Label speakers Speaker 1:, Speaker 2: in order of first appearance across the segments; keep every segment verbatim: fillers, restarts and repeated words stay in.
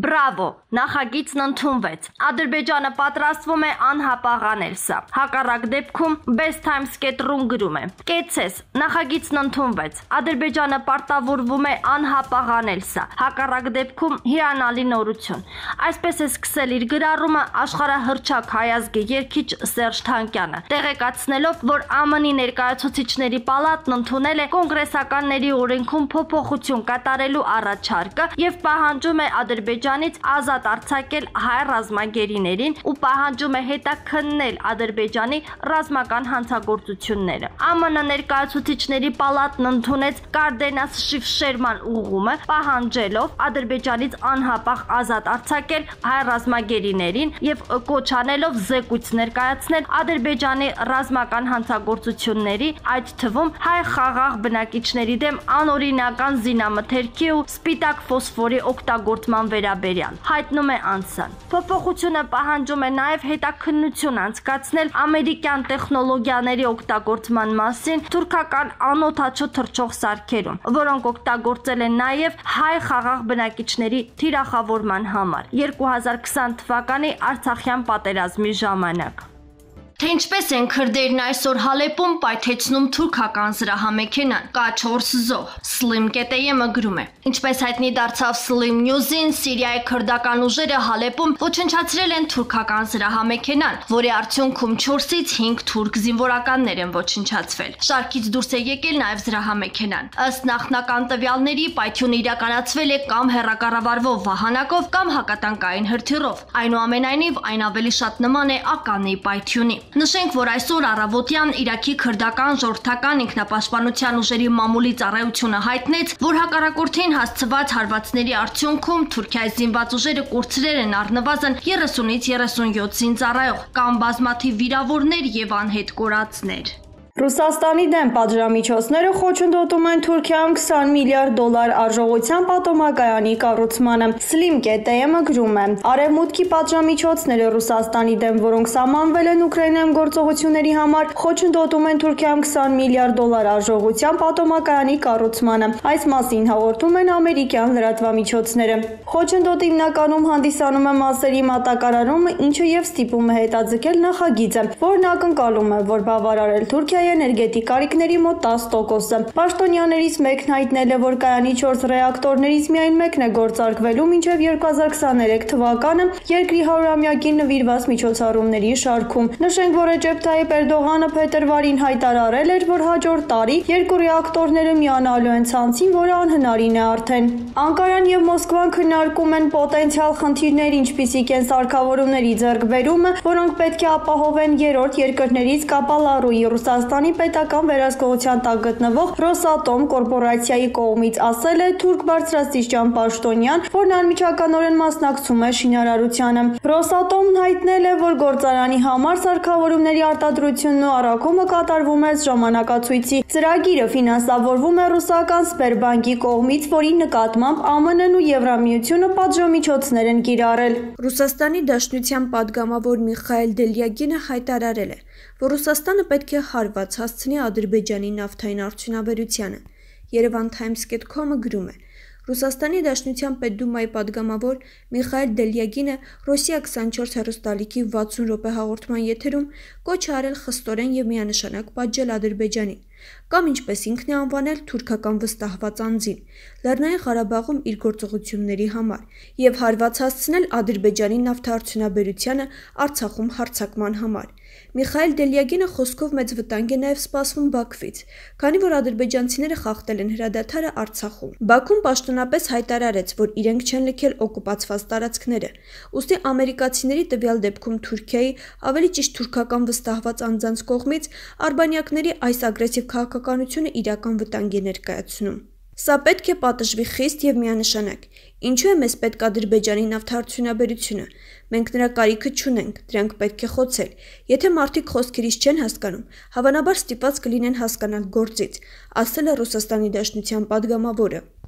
Speaker 1: Բրավո, նախագիծն ընդունվեց։ Ադրբեջանը պատրաստվում է անհապաղանել սա։ Հակառակ դեպքում Best Times.ru-ն գրում է. Կեցես, նախագիծն ընդունվեց։ Ադրբեջանը պարտավորվում է անհապաղանել սա։ Հակառակ դեպքում հիանալի նորություն։ Այսպես է սկսել իր գրառումը աշխարհահռչակ հայազգի երգիչ Սերժ Թանկյանը, տեղեկացնելով, որ ԱՄՆ-ի ներկայացուցիչների պալատն ընդունել է կոնգրեսականների օրենքում փոփոխություն կատարելու առաջարկը եւ պահանջում է Ադրբեջանից ազատ արձակել հայ ռազմագերիներին ու պահանջում է հետաքննել Ադրբեջանի ռազմական հանցագործությունները։ ԱՄՆ ներկայացուցիչների պալատն ընդունեց Կարդենաս-Շիֆշերման ուղղումը, պահանջելով Ադրբեջանից անհապաղ ազատ արձակել հայ ռազմագերիներին եւ կոչ անելով զեկույց ներկայացնել Ադրբեջանի ռազմական հանցագործությունների, այդ թվում հայ խաղաղ բնակիչների դեմ անօրինական զինամթերքի ու սպիտակ ֆոսֆորի օգտագործման վերաբերյալ, հայտնում է Անսան։ Փոփոխությունը պահանջում է նաև հետաքննություն անցկացնել ամերիկյան տեխնոլոգիաների օգտագործման մասին թուրքական անօդաչու թռչող սարքերում, որոնք օգտագործել են նաև հայ խաղաղ բնակիչների թիրախավորման համար երկու հազար քսան թվականի Արցախյան պատերազմի ժամանակ։ Թե ինչպես են քրդերն այսօր Հալեպում պայթեցնում թուրքական զրահամեքենան, կա չորս զոհ։ Slim կետեյը գրում է. Ինչպես հայտնի դարձավ Slim News-ին, Սիրիայի քրդական ուժերը Հալեպում ոչնչացրել են թուրքական զրահամեքենան, որի արդյունքում չորսից հինգ թուրք զինվորականներ են ոչնչացվել։ Շարքից դուրս է եկել նաև զրահամեքենան։ Ըստ նախնական տվյալների, պայթյունը իրականացվել է կամ հեռակառավարվող վահանակով, կամ հակատանկային հրթիռով։ Այնուամենայնիվ, այն ավելի շատ նման է ականի պայթյունի։ Նշենք, որ այսօր առավոտյան Իրաքի քրդական ժողովրդական ինքնապաշտպանության ուժերի մամուլի ծառայությունը հայտնեց, որ հակառակորդին հասցված հարվածների արդյունքում Թուրքիայի զինված ուժերը կորցրել են առնվազն երեսունից երեսունյոթ զինծառայող, կամ բազմաթիվ վիրավորներ եւ անհետ կորածներ։
Speaker 2: Ռուսաստանի դեմ պատժամիջոցները խոչընդոտում են Թուրքիայում քսան միլիարդ դոլար արժողության պատոմակայանի կառուցմանը։ Slim կետեյը գրում է. Արևմուտքի պատժամիջոցները Ռուսաստանի դեմ, որոնք սահմանվել են Ուկրաինայում գործողությունների համար, խոչընդոտում են Թուրքիայում քսան միլիարդ դոլար արժողության պատոմակայանի կառուցմանը։ Այս մասին հաղորդում են ամերիկյան լրատվամիջոցները։ Խոչընդոտը հիմնականում հանդիսանում է մասերի մատակարարումը, ինչը եւ ստիպում է հետաձգել նախագիծը, որն ակնկալում է, որ բավարարել Թուրքիայի էներգետիկ կարիքների մոտ տասը տոկոսը։ Պաշտոնյաներից մեկն հայտնել է, որ կայանի չորս ռեակտորներից միայն մեկն է գործարկվելու մինչև երկու հազար քսաներեք թվականը երկրի հարյուրամյակին նվիրված միջոցառումների շարքում։ Նշենք, որ Ռեջեփ Թայիփ Էրդողանը փետրվարին հայտարարել էր, որ հաջորդ տարի երկու ռեակտորները միանալու են ցանցին, որը անհնարին է արդեն։ Անկարան եւ Մոսկվան քննարկում են պոտենցիալ խնդիրներ, ինչպիսիք են սարքավորումների ձեռքբերումը, որոնք պետք է ապահովեն երրորդ երկրներից Կապալառուի Ռուսաստանի պետական վերահսկողության տակ գտնվող Ռոսատոմ կորպորացիայի կողմից, ասել է թուրք բարձրաստիճան պաշտոնյան, որն անմիջականորեն մասնակցում է շինարարությանը։ Ռոսատոմն հայտնել է, որ գործարանի համար սարքավորումների արտադրությունն ու առաքումը կատարվում է ժամանակացույցի։ Ծրագիրը ֆինանսավորվում է ռուսական Սբերբանկի կողմից, որի նկատմամբ ԱՄՆ-ն ու Եվրամիությունը պատժամիջոցներ են կիրառել։
Speaker 3: Ռուսաստանի Դաշնության պատգամավոր Միխայել Դելյագինը հայտարարել է, որ Ռուսաստանը պետք է հարված հասցնի Ադրբեջանի նավթային արդյունաբերությանը։ Yerevan Times.com-ը գրում է. Ռուսաստանի Դաշնության Պետդումայի պատգամավոր Միխայել Դելյագինը Ռոսիա քսանչորս հեռուստալիքի վաթսուն րոպե հաղորդման եթերում կոչ է արել խստորեն եւ միանշանակ պատժել Ադրբեջանին, կամ ինչպես ինքն է անվանել թուրքական վստահված անձին, Լեռնային Ղարաբաղում իր գործողությունների համար եւ հարված հասցնել Ադրբեջանի նավթարդյունաբերությանը Արցախում հարձակման համար։ Միխայել Դելյագինը խոսքով մեծ վտանգ է նաև սպասվում Բաքվից, քանի որ ադրբեջանցիները խախտել են հրադադարը Արցախում։ Բաքուն պաշտոնապես հայտարարեց, որ իրենք չեն լքել օկուպացված տարածքները, ուստի ամերիկացիների տվյալ դեպքում Թուրքիայի, ավելի ճիշտ թուրքական վստահված անձանց կողմից արբանյակների այս ագրեսիվ քաղաքականությունը իրական վտանգ է ներկայացնում։ Սա պետք է պատժվի խիստ եւ միանշանակ։ Ինչու է մեզ պետք Ադրբեջանի նավթարդյունաբերությունը։ Մենք նրա կարիքը չունենք, դրանք պետք է խոցել։ Եթե մարդիկ խոսքերից չեն հասկանում, հավանաբար ստիպված կլինեն հասկանալ գործից, ասել է Ռուսաստանի Դաշնության պատգամավորը։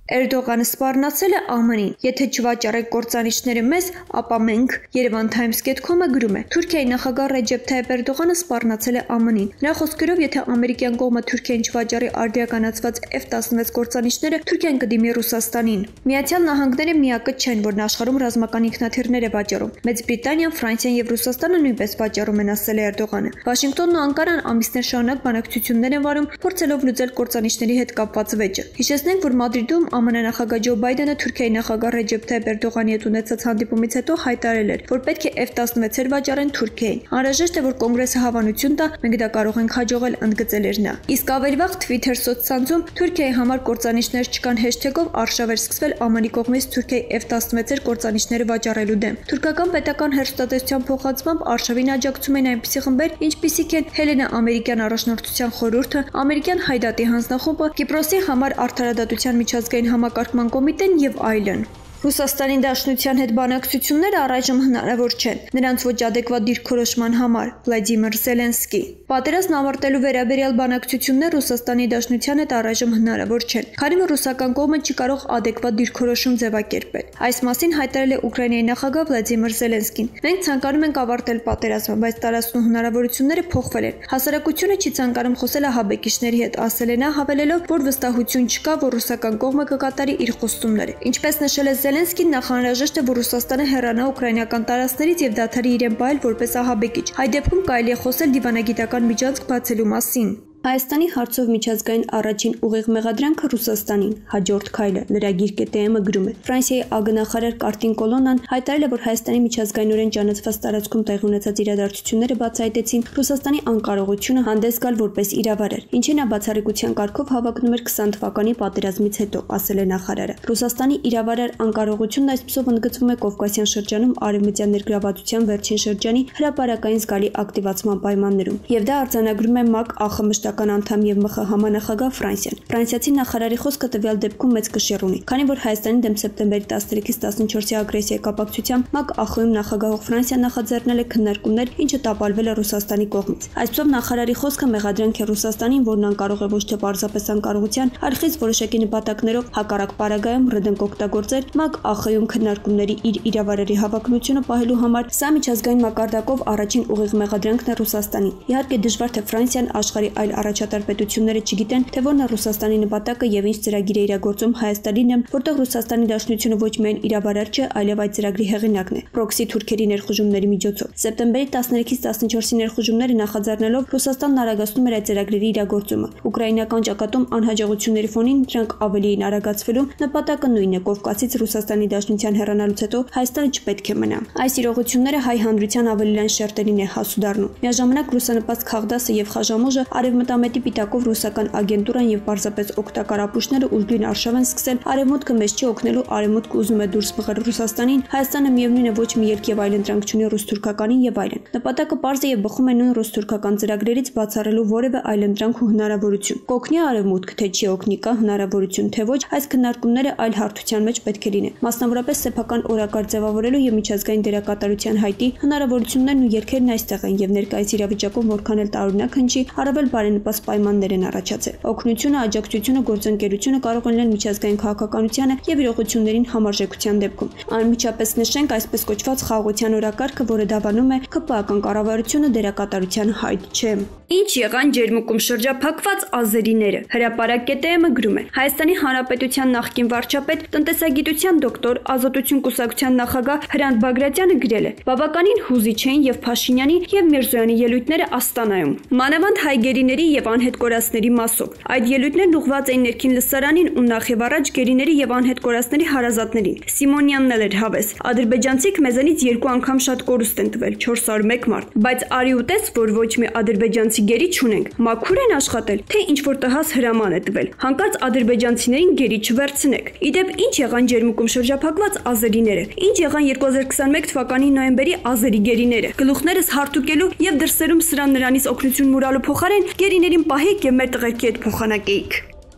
Speaker 3: Էրդողանը սպառնացել է Α Մ Ն-ին։ Եթե չվաճառեք կործանիչները մեզ, ապա մենք, Yerevan Times dot com-ը գրում է, Թուրքիայի նախագահ Ռեջեփ Թայիփ Էրդողանը սպառնացել է Α Մ Ն-ին։ Նրա խոսքերով, եթե ամերիկյան կողմը Թուրքիային չվաճառի արդիականացված F տասնվեց կործանիչները, Թուրքիան կդիմի Ռուսաստանին։ Միացյալ Նահանգները միակը չեն, որն աշխարհում ռազմական ինքնաթիռներ է վաճառում։ Մեծ Բրիտանիան, Ֆրանսիան եւ Ռուսաստանը նույնպես վաճառում են, ասել է Էրդողանը։ Վաշինգտոնն ու Անկարան ամիսներ շարունակ բանակցություններ են վարում, փորձելով լուծել կործանիչների հետ կապված վեճը։ Հիշեցնենք, որ Մադրիդում Α Մ Ն նախագահ Ջո Բայդենը Թուրքիայի նախագահ Ռեջեփ Թայիփ Էրդողանի հետ ունեցած հանդիպումից հետո հայտարարել էր, որ պետք է F տասնվեցեր վաճառեն Թուրքիային։ Անհրաժեշտ է, որ կոնգրեսը հավանություն տա, մենք դա կարող ենք հաջողել, ընդգծել էր նա։ Իսկ ավելի վաղ Twitter սոցցանցում Թուրքիայի համար կործանիչներ չկան հեշթեգով արշավ էր սկսվել Ა Մ Ն-ի կողմից Թուրքիայի F տասնվեցեր կործանիչները վաճառելու դեմ։ Թուրքական պետական հեռուստատեսության փոխանցմամբ արշավին աջակցում են այնպիսի խմբեր, ինչպիսիք են Հելենա ամերիկյան առաջնորդության խորհուրդը, ամերիկյան Հայդատի հանձնախումբը, Կիպրոսի համար արդարադատության միջազգային համակարգման կոմիտեն եւ այլն։ Ռուսաստանի Դաշնության հետ բանակցությունները առայժմ հնարավոր չեն, նրանց ոչ ադեկվատ դիրքորոշման համար, Վլադիմիր Զելենսկի։ Պատերազմն ավարտելու վերաբերյալ բանակցություններ Ռուսաստանի Դաշնության հետ առայժմ հնարավոր չեն, քանի որ ռուսական կողմը չի կարող ադեկվատ դիրքորոշում ձևակերպել։ Այս մասին հայտարարել է Ուկրաինայի նախագահ Վլադիմիր Զելենսկին։ Մենք ցանկանում ենք ավարտել պատերազմը, բայց տարածքն ու հնարավորությունները փոխվել են։ Հասարակությունը չի ցանկանում խոսել ահաբեկիչների հետ, ասել է նա, հավելելով, որ վստահություն չկա, որ ռուսական կողմը կկատարի իր խոստումները։ Ինչպես նշել է Զելենսկին, նախանրաժեշտ է, որ Ռուսաստանը հեռանա ուկրաինական տարածքներից եւ դադարի իրեն պահել որպես ահաբեկիչ։ Այդ դեպքում կարելի է խոսել դիվանագիտական միջանցք բացելու մասին։ Հայաստանի հարցով միջազգային առաջին ուղիղ մեղադրանքը Ռուսաստանին, հաջորդ քայլը լրագիր կետ Է Էմ-ը գրում է։ Ֆրանսիայի ագնախարար Կարտին Կոլոնան հայտարարել է, որ Հայաստանի միջազգայինորեն ճանաչված տարածքում տեղի ունեցած իրադարձությունները բացահայտեցին Ռուսաստանի անկարողությունը հանդես գալ որպես իրավարար, ինչին նա բացառիկության կարգով հավակնում էր քսան թվականի պատերազմից հետո, ասել է նախարարը։ Ռուսաստանի իրավարար անկարողությունն այսպիսով ընդգծվում է Կովկասյան շրջանում արևմտյան ներգրավվածության վերջին շրջանի հրապարակային զգալի ակտիվացման պայմաններում, եւ դա արձանագրում է ՄԱԿ Ա Խ մշտական անդամ եւ Մ Խ համանախագահ Ֆրանսիան։ Ֆրանսիացի նախարարի խոսքը տվյալ դեպքում մեծ կշիռ ունի, քանի որ Հայաստանի դեմ սեպտեմբերի տասներեքից տասնչորսի ագրեսիայի կապակցությամբ ՄԱԿ Ա Խ-ում նախագահող Ֆրանսիան նախաձեռնել է քննարկումներ, ինչը տապալվել է Ռուսաստանի կողմից։ Այսպիսով նախարարի խոսքը մեղադրանք է Ռուսաստանին, որն անկարող է ոչ թե պարզապես անկարողության, այլ խիստ որոշակի նպատակներով հակառակ պարագայում ռդենք օգտագործել ՄԱԿ Ա Խ-ում քննարկումների իր իրավարարի հավակնությունը պահելու համար։ Սա միջազգային մակարդակով առաջին ուղիղ մեղադրանքն է Ռուսաստանին։ Իհարկե դժվար թե Ֆրանսիան աշխարհի այլ առաջատար պետությունները չգիտեն, թե որն է Ռուսաստանի նպատակը եւ ինչ ծրագիր է իրագործում Հայաստանին եմ, որտեղ Ռուսաստանի Դաշնությունը ոչ միայն իրավարար չէ, այլև այդ ծրագրի հեղինակն է, պրոքսի թուրքերի ներխուժումների միջոցով։ Սեպտեմբերի տասներեքից տասնչորսի ներխուժումները նախաձեռնելով Ռուսաստանն արագացնում էր այդ ծրագրերի իրագործումը։ Ուկրաինական ճակատում անհաջողությունների ֆոնին դրանք ավելի են արագացվելու, նպատակը նույնն է՝ Կովկասից Ռուսաստանի Դաշնության հեռանալուց հետո Հայաստանը չպետք է մնա։ Այս իրողությունները հայ հանրության ավելի լայն շերտերին է հասու դառնում։ Միաժամանակ ռուսանպաստ Խաղդասը եւ Խաժամուժը արևմտամետի պիտակով ռուսական ագենտուրան եւ պարզապես օգտակար ապուշները ուժգին արշավ են սկսել արևմուտքը մեզ չի օգնելու, արևմուտքը ուզում է դուրս մղել Ռուսաստանին, Հայաստանը միևնույն է ոչ մի ելք եւ այլընտրանք չունի ռուս-թուրքականին եւ այլն։ Նպատակը պարզ է եւ բխում է նույն ռուս-թուրքական ծրագրերից բացառելու որևէ այլընտրանք ու հնարավորություն։ Կօգնի արևմուտքը, թե չի օգնի, կա հնարավորություն, թե ոչ, այս քննարկումները այլ հարթության մեջ պետք է լինեն։ Մասնավորապես սեփական օրակարգ ձևավորելու եւ միջազգային դերակատարության հայտի հնարավորություններն ու ելքերն այստեղ են եւ ներկայիս իրավիճակում որքան էլ տարօրինակ հնչի, առավել բարենպաստ պայմաններ են առաջացել։ Օգնությունը, աջակցությունը, գործընկերությունը կարող են լինել միջազգային քաղաքականությանը եւ իրողություններին համարժեքության դեպքում։ Անմիջապես նշենք այսպես կոչված խաղաղության օրակարգը, որը դավանում է K P A-ական կառավարությունը դերակատարության հայտ չէ։ Ինչ եղան ջերմուկում շրջափակված ազերիները։ Հրապարակ կետ Է Էմ-ը գրում է. Հայաստանի Հանրապետության նախկին վարչապետ, տնտեսագիտության դոկտոր, ազատություն կուսակցության նախագահ Հրանտ Բագրատյանը գրել է. Բավականին հուզիչ էին եւ Փաշինյանի եւ Միրզոյանի ելույթները Աստանայում։ Մանավանդ հայ գերիների եւ անհետ կորածների մասով։ Այդ ելույթներն ուղղված էին ներքին լսարանին ու նախ եւ առաջ գերիների եւ անհետ կորածների հարազատներին։ Սիմոնյանն էլ էր հավես։ Ադրբեջանցիք մեզանից երկու անգամ շատ կորուստ են տվել, չորս հարյուր մեկ մարդ, բայց արի ու տես, որ ոչ մի ադրբեջանցի գերի չունենք։ Մաքուր են աշխատել, թե ինչ որ տհաս հրաման է տվել։ Հանկարծ ադրբեջանցիներին գերի չվերցնեք։ Իդեպ ինչ եղան ջերմուկում շրջափակված ազերիները։ Ինչ եղան երկու հազար քսաներեք թվականի նոյեմբերի ազերի գերիները։ Գլուխներս հարթուկելու եւ դրսերում սրան նրանից օգնություն մուրալու փոխարեն գերիներին պահեք եւ մեր տղերքի հետ փոխանակեիք։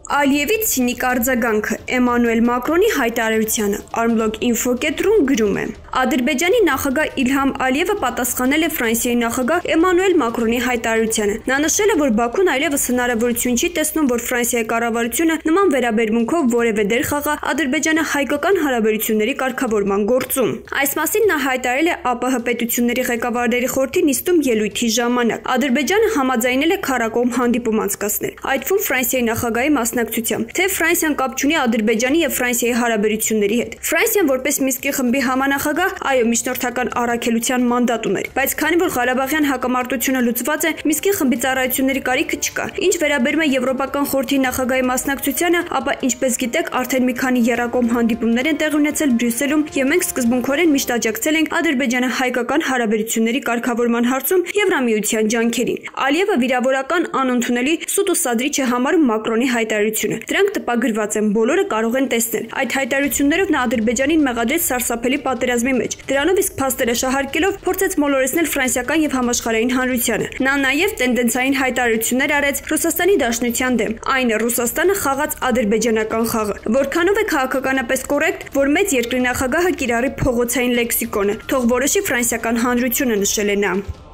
Speaker 3: Ալիևի ցինիկ արձագանքը Էմանուել Մակրոնի հայտարարությանը Armlog Info կետրում գրում է. Ադրբեջանի նախագահ Իլհամ Ալիևը պատասխանել է Ֆրանսիայի նախագահ Էմանուել Մակրոնի հայտարարությանը։ Նա նշել է, որ Բաքուն այլևս հնարավորություն չի տեսնում, որ Ֆրանսիայի կառավարությունը նման վերաբերմունքով որևէ դեր խաղա ադրբեջանա-հայկական հարաբերությունների կարգավորման գործում։ Այս մասին նա հայտարարել է ԱՊՀ պետությունների ղեկավարների խորհրդի նիստում ելույթի ժամանակ։ Ադրբեջանը համաձայնել է քառակողմ հանդիպում անցկացնել, այդ թվում Ֆրանսիայի նախագահի մասնակցությամբ, թե Ֆրանսիան կապ չունի Ադրբեջանի եւ Ֆրանսիայի հարաբերությունների հետ։ Ֆրանսիան որպես Մինսկի խմբի համանախագահ, այո, միջնորդական առաքելության մանդատ ուներ, բայց քանի որ Ղարաբաղյան հակամարտությունը լուծված է, Մինսկի խմբի ծառայությունների կարիքը չկա։ Ինչ վերաբերում է Եվրոպական խորհրդի նախագահի մասնակցությանը, ապա ինչպես գիտեք, արդեն մի քանի եռակողմ հանդիպումներ են տեղի ունեցել Բրյուսելում, եւ մենք սկզբունքորեն միշտ աջակցել ենք ադրբեջանա-հայկական հարաբերությունների կարգավորման հարցում Եվրամիության ջանքերին։ Ալիևը վիրավորական, անընդունելի, սուտ ու սադրիչ է համարում Մակրոնի հայտարարությունը։ Դրանք տպագրված են, բոլորը կարող են տեսնել։ Այդ հայտարարություններով նա Ադրբեջանին մեղադրեց սարսափելի պատերազմի մեջ։ Դրանով իսկ փաստերը շահարկելով փորձեց մոլորեցնել ֆրանսիական եւ համաշխարհային հանրությանը։ Նա նաեւ տենդենսային հայտարարություններ արեց Ռուսաստանի Դաշնության դեմ։ Այն է Ռուսաստանը խաղաց ադրբեջանական խաղը։ Որքանով է քաղաքականապես կոռեկտ, որ մեծ երկրի նախագահը կիրառի փողոցային լեքսիկոնը, թող որոշի ֆրանսիական հանրությունը, նշել է նա։